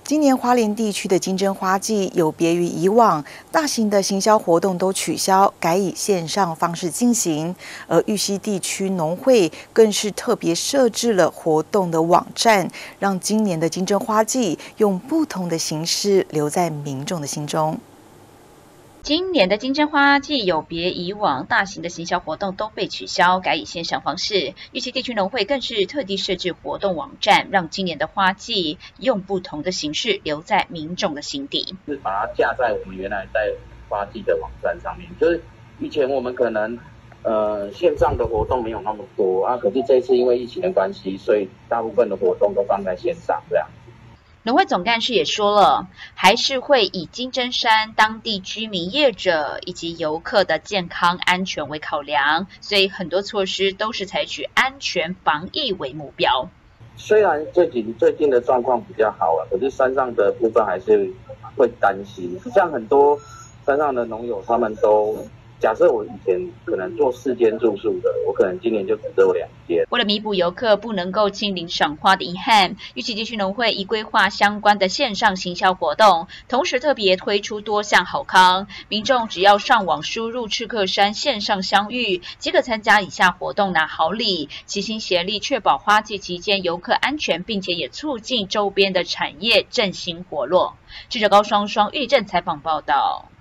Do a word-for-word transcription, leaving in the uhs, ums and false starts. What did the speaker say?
今年花莲地区的金针花季有别于以往，大型的行销活动都取消，改以线上方式进行。而玉溪地区农会更是特别设置了活动的网站，让今年的金针花季用不同的形式留在民众的心中。 今年的金针花季有别以往，大型的行销活动都被取消，改以线上方式。玉溪地区农会更是特地设置活动网站，让今年的花季用不同的形式留在民众的心底。 是把它架在我们原来在花季的网站上面，就是以前我们可能呃线上的活动没有那么多啊，可是这次因为疫情的关系，所以大部分的活动都放在线上这样。 农会总干事也说了，还是会以金针山当地居民、业者以及游客的健康安全为考量，所以很多措施都是采取安全防疫为目标。 虽然最近最近的状况比较好了，可是山上的部分还是会担心。像很多山上的农友，他们都假设我以前可能做四间住宿的，我可能今年就只做两间。 为了弥补游客不能够亲临赏花的遗憾，玉溪地区农会已规划相关的线上行销活动，同时特别推出多项好康，民众只要上网输入赤客山线上相遇，即可参加以下活动拿好礼，齐心协力确保花季期间游客安全，并且也促进周边的产业振兴活络。记者高双双玉镇采访报道。